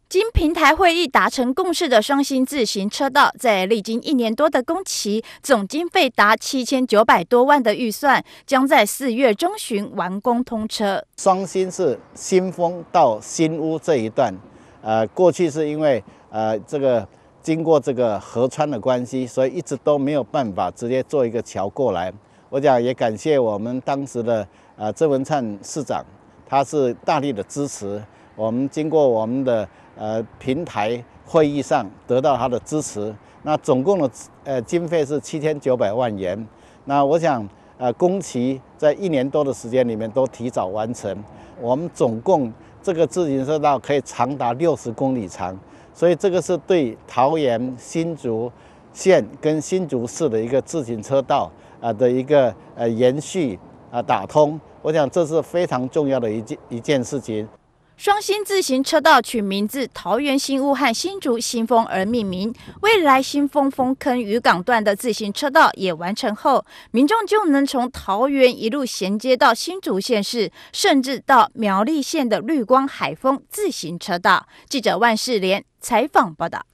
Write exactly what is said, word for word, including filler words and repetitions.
经平台会议达成共识的双星自行车道，在历经一年多的工期，总经费达七千九百多万的预算，将在四月中旬完工通车。 双星是新丰到新屋这一段，呃，过去是因为呃这个经过这个河川的关系，所以一直都没有办法直接做一个桥过来。我讲也感谢我们当时的呃郑文灿市长，他是大力的支持。我们经过我们的呃平台会议上得到他的支持，那总共的呃经费是七千九百万元。那我想呃工期在一年多的时间里面都提早完成。我们总共这个自行车道可以长达六十公里长，所以这个是对桃园新竹县跟新竹市的一个自行车道啊的一个呃延续啊打通。我想这是非常重要的一件一件事情。 双星自行车道取名自桃园新屋和新竹新丰而命名。未来新丰丰坑渔港段的自行车道也完成后，民众就能从桃园一路衔接到新竹县市，甚至到苗栗县的绿光海丰自行车道。记者万世莲采访报道。